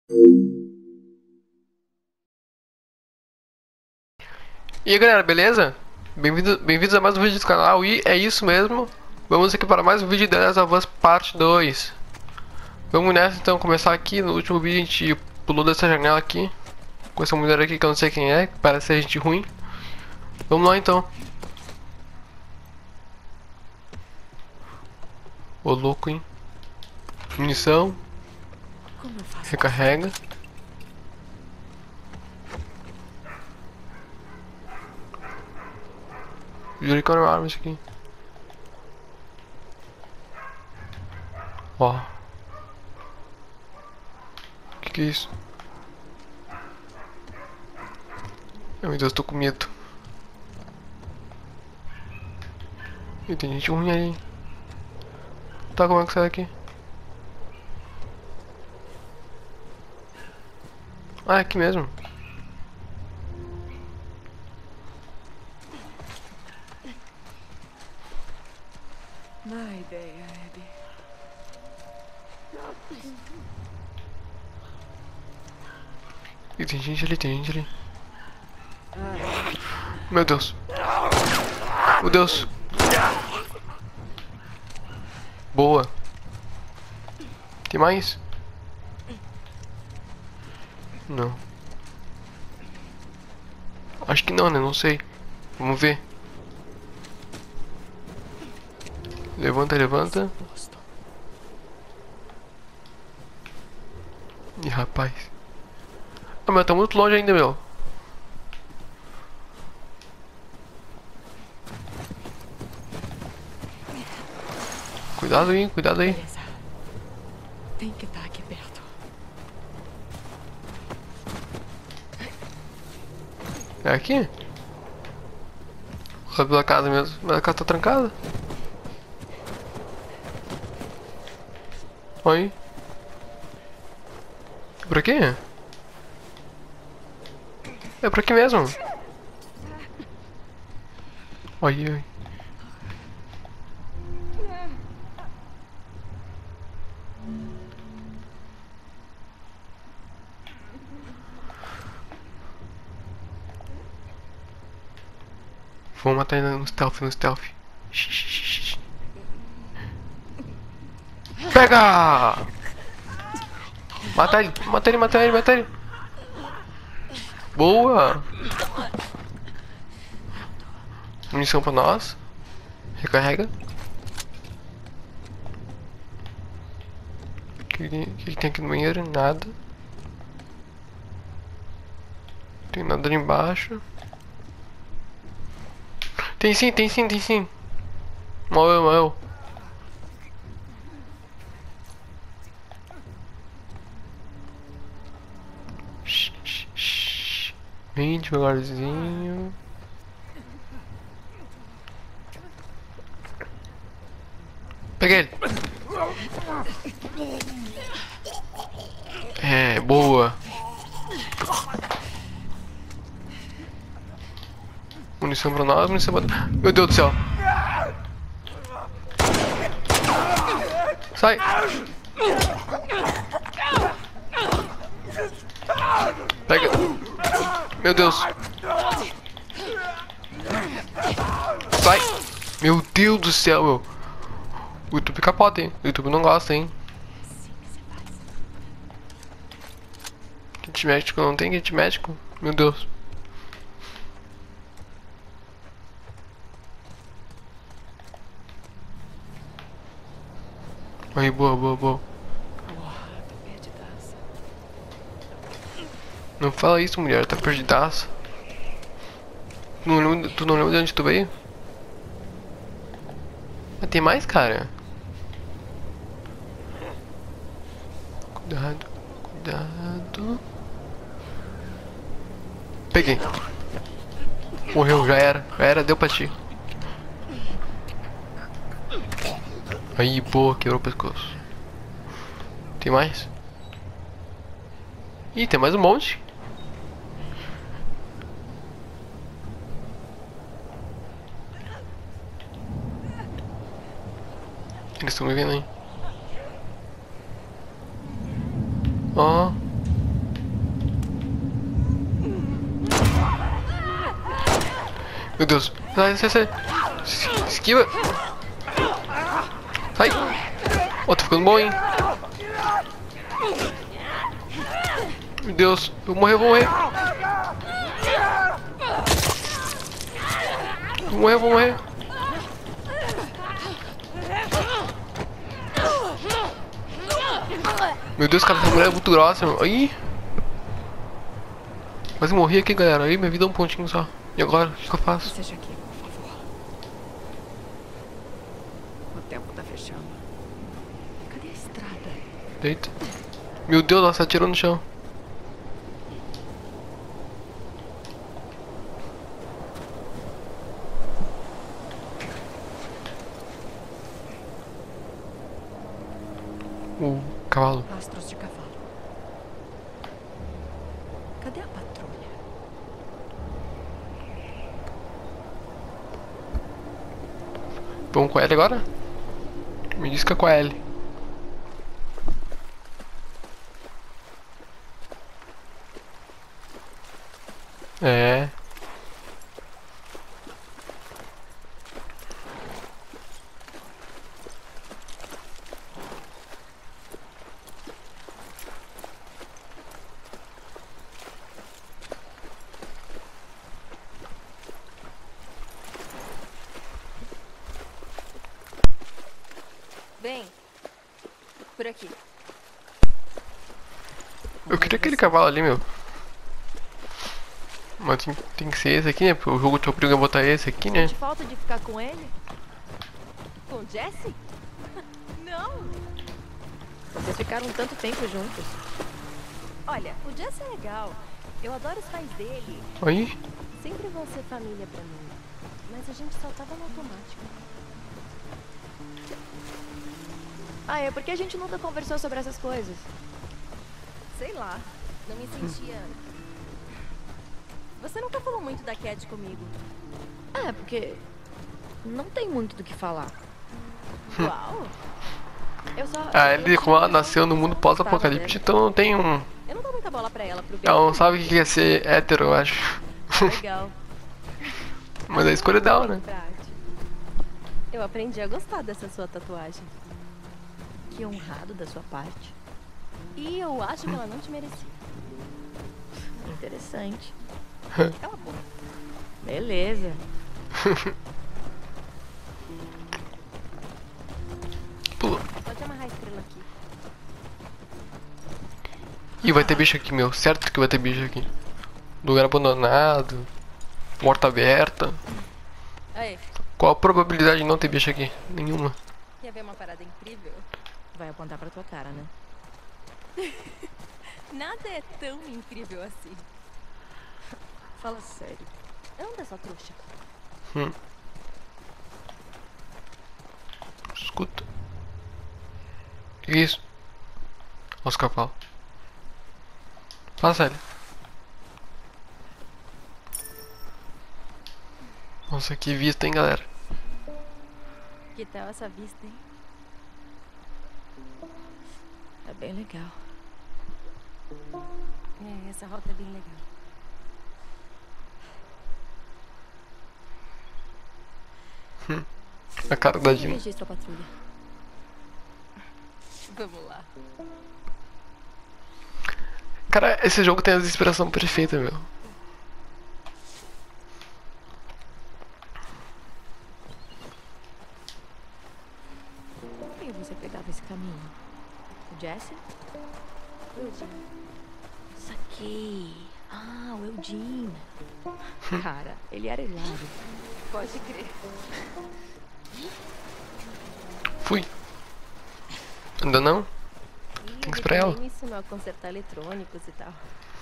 E aí galera, beleza? Bem-vindos a mais um vídeo do canal e é isso mesmo. Vamos aqui para mais um vídeo de The Last of Us Parte 2. Vamos nessa então, começar aqui. No último vídeo a gente pulou dessa janela aqui com essa mulher aqui que eu não sei quem é, que parece ser gente ruim. Vamos lá então. Ô louco, hein? Munição. Recarrega. Jurei que era uma arma isso aqui. Ó. Que é isso? Ai, meu Deus, tô com medo. Ih, tem gente ruim aí. Tá, como é que sai daqui? Ah, é aqui mesmo. Má ideia, Abby. Ih, tem gente ali, tem gente ali. Meu Deus. Meu Deus. Boa. Tem mais? Não. Acho que não, né? Não sei. Vamos ver. Levanta, levanta. Ih, rapaz. Ah, mas tá muito longe ainda, meu. Cuidado aí, cuidado aí. Beleza. Tem que estar aqui perto. É aqui? Ou é pela casa mesmo? Mas a casa tá trancada. Olha aí. É por aqui? É por aqui mesmo. Olha aí. Vamos matar ele no stealth, no stealth. Shh. Pega! Mata ele, mata ele, mata ele, mata ele. Boa! Munição pra nós. Recarrega. O que tem aqui no banheiro? Nada. Tem nada ali embaixo. Tem sim, tem sim, tem sim. Morreu, morreu. Shh. Bem devagarzinho. Peguei ele. É, boa. Munição pra nós, munição pra... Meu Deus do céu. Sai. Pega. Meu Deus. Sai. Meu Deus do céu, meu. O YouTube capota, hein. O YouTube não gosta, hein. Kit médico, não tem kit médico? Meu Deus. Aí, boa. Porra, tô perdidaça. Não fala isso, mulher, tá perdidaça. Tu não lembra de onde tu veio? Mas tem mais, cara. Cuidado. Peguei. Morreu, já era, deu pra ti. Aí, boa, quebrou o pescoço. Tem mais? Ih, tem mais um monte. Eles estão me vendo aí. Ó. Meu Deus. Sai. Esquiva. Sai. Ó, tá ficando bom, hein? Meu Deus. Vou morrer. Vou morrer. Meu Deus, cara, essa mulher é muito grossa, meu. Aí. Quase morri aqui, galera. Aí, minha vida é um pontinho só. E agora? O que eu faço? Seja aqui, por favor. O tempo tá fechando. Cadê a estrada? Eita. Meu Deus, ela se atirou no chão. O cavalo. Rastros de cavalo. Cadê a patrulha? Vamos com a L agora? Me diz que é com a L. É. Bem, por aqui. Eu queria aquele cavalo ali, meu. Mas tem que ser esse aqui, né? Porque o jogo te obriga a botar esse aqui, né? Sente falta de ficar com ele? Com Jesse? Não! Vocês ficaram tanto tempo juntos. Olha, o Jesse é legal. Eu adoro os pais dele. Aí. Sempre vão ser família pra mim. Mas a gente só tava no automático. Ah, é porque a gente nunca conversou sobre essas coisas. Sei lá, não me sentia... Você nunca falou muito da Cat comigo. É, porque não tem muito do que falar. Uau! Eu só... Ah, eu ele, tinha como ela noção nasceu no que mundo você pós-apocalíptico, então não tem um. Eu não dou muita bola pra ela pro Ela não bem. sabe o que é ser hétero, eu acho. Legal. Mas a escolha dela, né? Eu aprendi a gostar dessa sua tatuagem. Que honrado da sua parte. E eu acho que ela não te merecia. Interessante. Cala a boca. Beleza. Pula. Pode amarrar a estrela aqui. Ih, vai ter bicho aqui, meu. Certo que vai ter bicho aqui. Lugar abandonado. Porta aberta. Aí, Qual a probabilidade de não ter bicho aqui? Nenhuma. quer ver uma parada incrível? Vai apontar pra tua cara, né? Nada é tão incrível assim. Fala sério. Anda, sua trouxa. Escuta. Que isso? Olha os cavalos. Fala sério. Nossa, que vista, hein, galera. Que tal essa vista, hein? É bem legal. É, essa rota é bem legal. A cara da Dina. Registra a patrulha. Vamos lá. Cara, esse jogo tem a inspiração perfeita, meu. Por que você pegava esse caminho? O Jesse? Eugene. Saquei. Ah, o Eugene. Cara, ele era hilário. Pode crer. Fui. Ainda não? Tem que esperar ela. me ensinou a consertar eletrônicos e tal.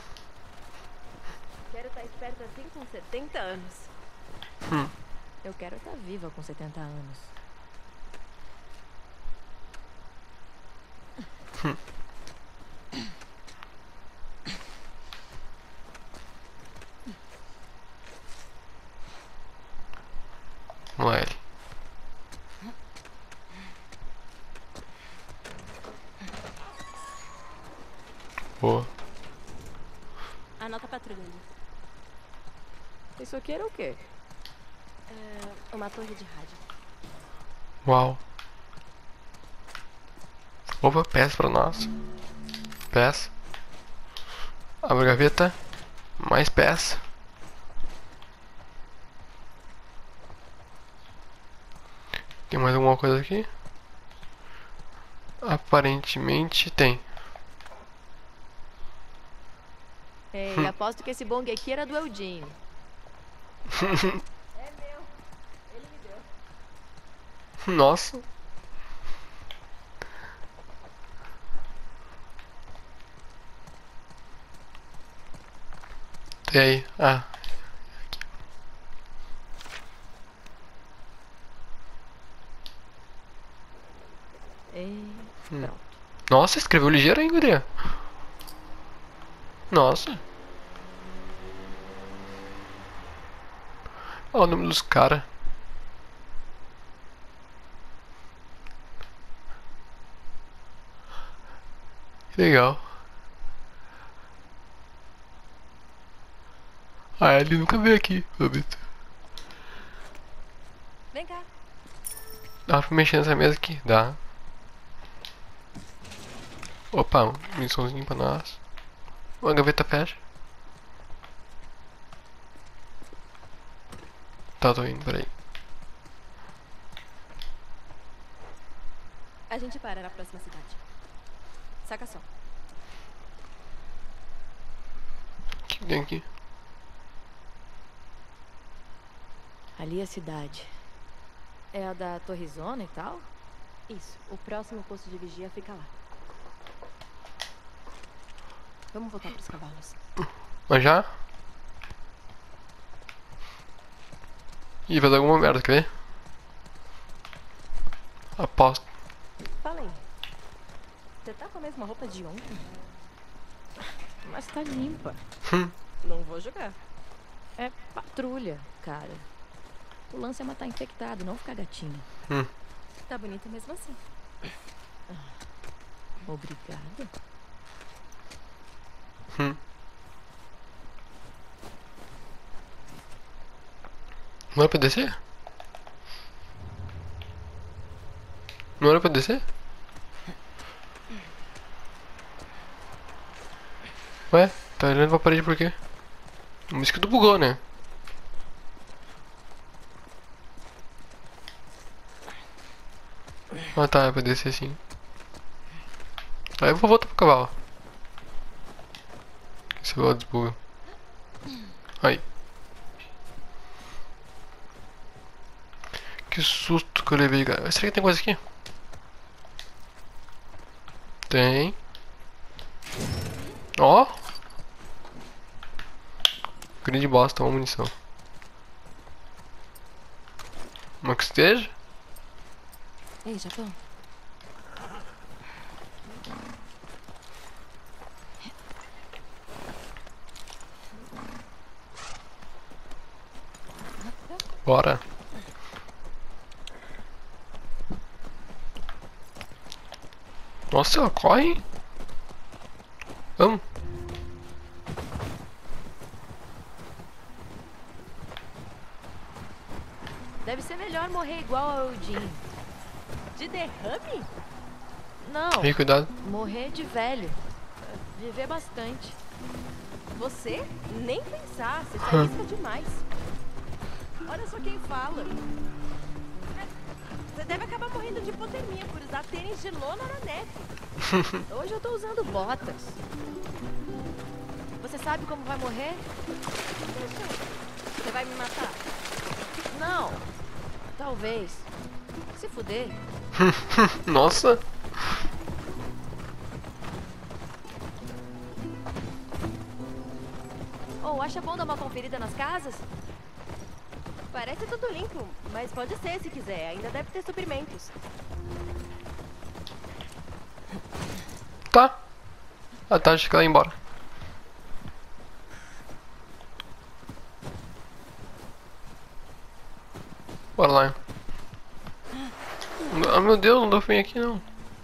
Quero estar esperta assim com 70 anos. Eu quero estar viva com 70 anos. Vamos lá, ele. Boa. Anota a patrulha ali. Isso aqui era o quê? Uma torre de rádio. Uau. Opa, peça pra nós. Peça. Abre a gaveta. Mais peça. Tem mais alguma coisa aqui? Aparentemente tem. Ei, aposto que esse bong aqui era do Eldinho. É meu. Ele me deu. Nossa. E aí? Ah. E pronto. Nossa, escreveu ligeiro aí, guria. Nossa. Olha o nome dos caras. Que legal. Ah, ele nunca veio aqui, Roberto. Vem cá. Dá pra mexer nessa mesa aqui? Dá. Opa, um missãozinho pra nós. Uma gaveta fecha. Tá, tô indo, peraí. A gente para na próxima cidade. Saca só. O que tem aqui? Ali é a cidade. É a da Torrezona e tal? Isso. O próximo posto de vigia fica lá. Vamos voltar pros cavalos. Mas já? Ih, vai dar alguma merda, quer ver? Aposto. Fala aí. Você tá com a mesma roupa de ontem? Mas tá limpa. Não vou jogar. É patrulha, cara. O lance é matar infectado, não ficar gatinho. Tá bonita mesmo assim. Obrigada. Não era pra descer? Não era pra descer? Ué, tá olhando pra parede por quê? A música do bugou, né? Ah tá, é pra descer sim. Aí eu vou voltar pro cavalo. Esse cavalo desbuga. Aí. Que susto que eu levei, cara. Será que tem coisa aqui? Tem. Ó. Grande bosta, uma munição. Uma que esteja. Ei, Japão. Bora. Nossa, ela corre. Vamos. Deve ser melhor morrer igual ao Eldinho. De derrame? Não. Aí, cuidado. Morrer de velho. Viver bastante. Você? Nem pensar. Você tá isca demais. Olha só quem fala. Você deve acabar morrendo de hipotermia por usar tênis de lona na neve. Hoje eu tô usando botas. Você sabe como vai morrer? Você vai me matar? Não. Talvez. Se fuder. Nossa. Ou acha bom dar uma conferida nas casas? Parece tudo limpo, mas pode ser se quiser. Ainda deve ter suprimentos. Tá. Ah tá, acho que ela ia embora. Bora lá. Ah, meu Deus, não dá pra vir aqui não.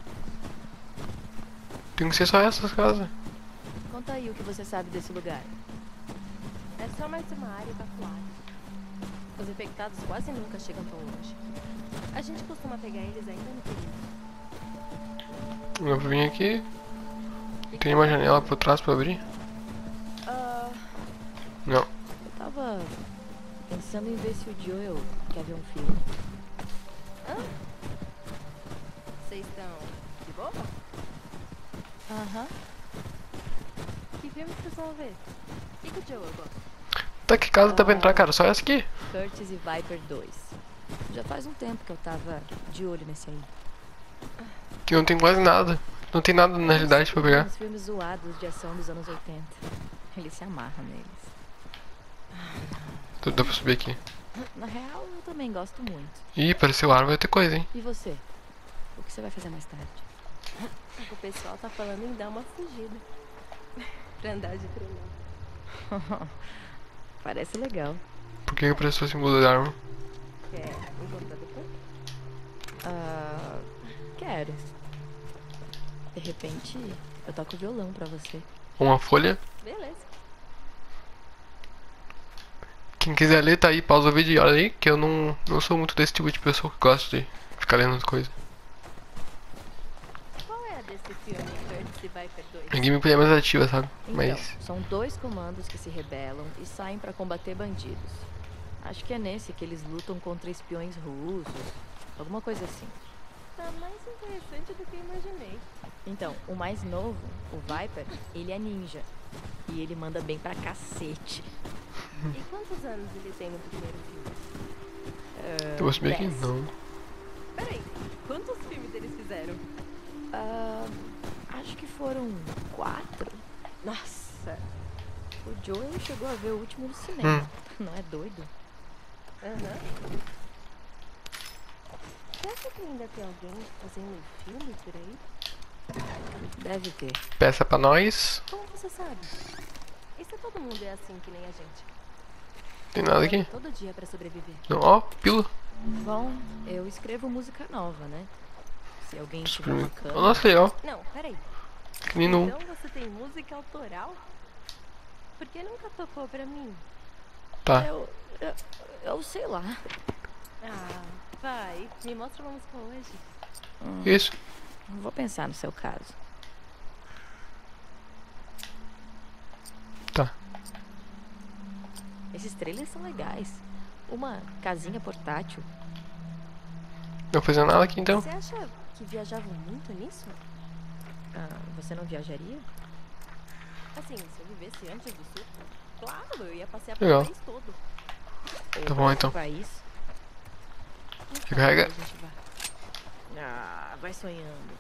Tem que ser só essas casas. Conta aí o que você sabe desse lugar. É só mais uma área evacuada. Os infectados quase nunca chegam tão longe. A gente costuma pegar eles ainda no período. Eu vim aqui. Tem uma janela por trás pra abrir? Não. Eu tava pensando em ver se o Joel quer ver um filme. Vocês estão de boa? Aham. Que filme vocês vão ver? O que o Joel gosta? Tá, que casa dá pra entrar, cara? Só essa aqui. Curtis e Viper 2. Já faz um tempo que eu tava de olho nesse aí. Que não tem quase nada. Não tem nada na realidade pra pegar. Uns filmes zoados de ação dos anos 80. Ele se amarra neles. Dá pra subir aqui. Na real, eu também gosto muito. Ih, apareceu ar, vai ter coisa, hein? E você? O que você vai fazer mais tarde? O pessoal tá falando em dar uma fugida. Pra andar de trenó. Parece legal. Por que apareceu o símbolo da arma? Quer encontrar depois? Quero. De repente, eu toco violão pra você. Uma folha. Beleza. Quem quiser ler, tá aí, pausa o vídeo e olha aí, que eu não sou muito desse tipo de pessoa que gosta de ficar lendo as coisas. Qual é a desse filme, Curtis e Viper 2? A gameplay é mais ativa, sabe? Então, Mas. são dois comandos que se rebelam e saem pra combater bandidos. Acho que é nesse que eles lutam contra espiões russos. Alguma coisa assim. Tá mais interessante do que imaginei. Então, o mais novo, o Viper, ele é ninja. E ele manda bem pra cacete. E quantos anos ele tem no primeiro filme? Eu vou subir aqui? 10. Não. Peraí, quantos filmes eles fizeram? Acho que foram 4. Nossa. O Joel chegou a ver o último no cinema. Hum. Não é doido? Aham. Será que ainda tem alguém fazendo filme por aí? Deve ter. Peça pra nós. Como você sabe? E se todo mundo é assim que nem a gente? Tem nada aqui? Todo dia pra sobreviver. Não, ó, pílula. Bom, eu escrevo música nova, né? Se alguém tiver uma câmera... Nossa, legal. Não, peraí. Que nem no. Então você tem música autoral? Por que nunca tocou pra mim? Tá. Eu sei lá. Ah, vai. Me mostra uma música hoje. Isso. Vou pensar no seu caso. Tá. Esses trailers são legais. Uma casinha portátil. Não vou fazer nada aqui então. Você acha que viajavam muito nisso? Você não viajaria? Assim, se eu vivesse antes do surto, claro, eu ia passear pelo Legal. país todo. Tá bom então. País? Recarrega. Vai sonhando.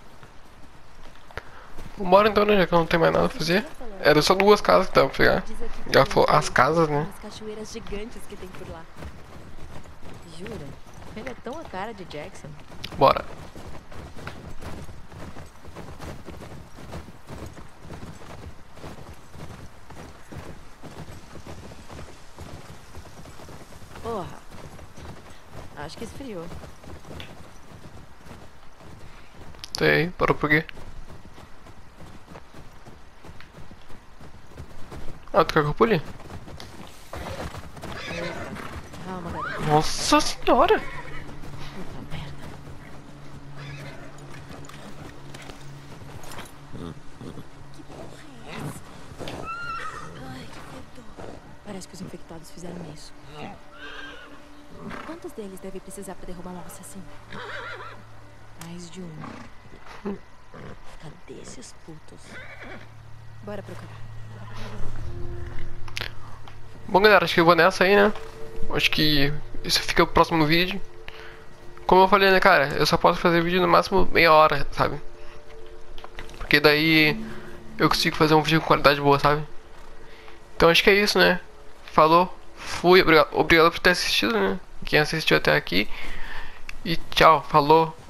Vambora então, né? Já que eu não tenho mais nada pra fazer. Era só 2 casas que dava pra pegar. Diz aqui que Já tem falou as casas, né? umas cachoeiras gigantes que tem por lá. Jura? Ele é tão a cara de Jackson. Bora. Porra. Acho que esfriou. Sei, parou por quê? Ah, tu quer que eu pule? Calma, garoto. Nossa senhora! Puta merda. Parece que os infectados fizeram isso. Quantos deles deve precisar pra derrubar um assassino? Mais de um. Cadê esses putos? Bora procurar. Bom, galera, acho que eu vou nessa aí, né? Acho que isso fica pro próximo vídeo. Como eu falei, né, cara? Eu só posso fazer vídeo no máximo meia hora, sabe? Porque daí eu consigo fazer um vídeo com qualidade boa, sabe? Então acho que é isso, né? Falou, fui, obrigado por ter assistido, né? Quem assistiu até aqui. E tchau, falou.